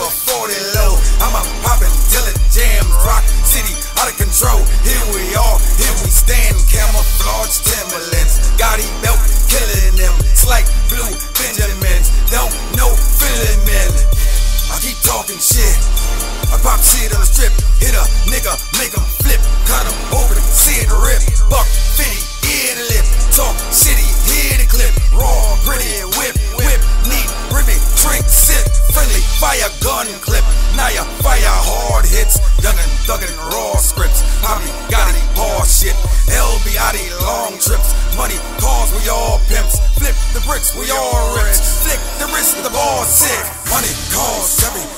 a 40 low. I'm a poppin' till it jams. Rock City out of control. Here we are, here we stand. Camouflage Timberlands. Gotti belt killing them. It's like blue Benjamins. Don't know feeling men. I keep talking shit. I pop shit on the strip. Hit a nigga, make him flip. Cut him open, see it rip. Buck 50, ear to lip. Talk shitty, hear the clip. Raw, gritty, whip, whip. Neat, ribby, drink, sip. Friendly, fire gun clip. Now you fire hard hits. Duggin' raw scripts. Hobby, got it, horse shit. LBID, long trips. Money, cars, we all pimps. Flip the bricks, we all rich. Flick the wrist, the ball sick. Money, cars, every